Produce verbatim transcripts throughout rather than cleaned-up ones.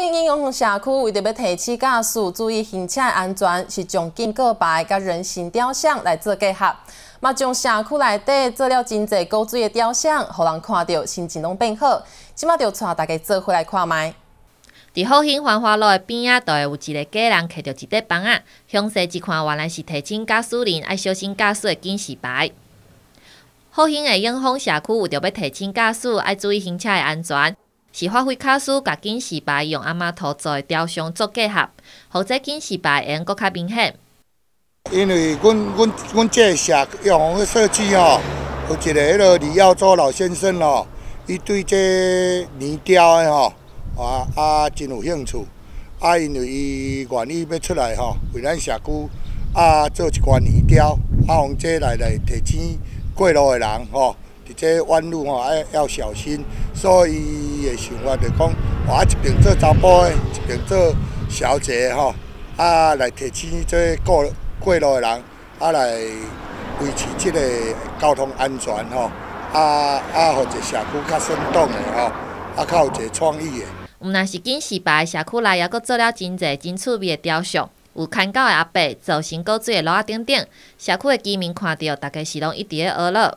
兴应用社区为着要提醒驾驶注意行车安全，是将警告牌甲人形雕像来做结合，嘛将社区内底做了真侪古锥的雕像，互人看到心情拢变好。即马就带大家做回来看卖。 伫复兴繁华路的边仔，就会有一个家人摕着一块板仔，详细一看，原来是提醒驾驶人爱小心驾驶的警示牌。复兴的永丰社区为着要提醒驾驶爱注意行车的安全。 是发挥卡斯甲警示牌用阿妈土做的雕像做结合，或者警示牌会用搁较明显。 因为阮阮阮这个社用的设计吼，有一个迄个李耀洲老先生哦，伊对这泥雕的吼啊啊真有兴趣。啊，因为伊愿意要出来吼，为咱社区啊做一寡泥雕，啊，用这来来提醒过路的人吼。 伫这弯路吼，要要小心，所以伊的想法就讲，我一边做查甫的，一边做小姐吼，啊来提醒这过过路的人，啊来维持这个交通安全吼，啊啊，或者社区较生动的吼，啊较有一个创意的。 毋但是警示牌，社区内也阁做了真侪真趣味的雕像，有看狗的阿伯，造型古锥的路仔顶顶，社区的居民看到，大家是拢一直咧学乐。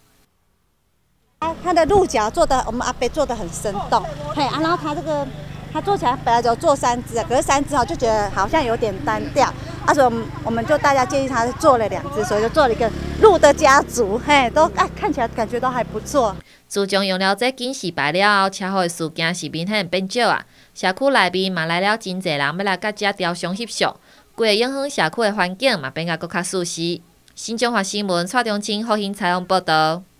它的鹿角做的，我们阿伯做的很生动，嘿啊，然后它这个它做起来本来只有做三只，可是三只哦就觉得好像有点单调，啊，所以我们我们就大家建议他做了两只，所以就做了一个鹿的家族，嘿，都啊看起来感觉都还不错。 自从用了这警示牌了后，车祸的事件是明显变少啊。社区内面嘛来了真侪人要来甲这雕像翕相，规个永丰社区的环境嘛变甲搁较舒适。新中华新闻蔡中清复兴采访报道。